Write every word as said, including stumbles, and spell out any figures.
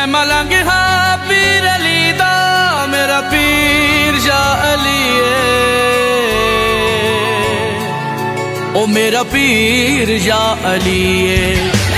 मलंग हाँ पीर अली दा, मेरा पीर शाह अली है, ओ मेरा पीर शाह अली है।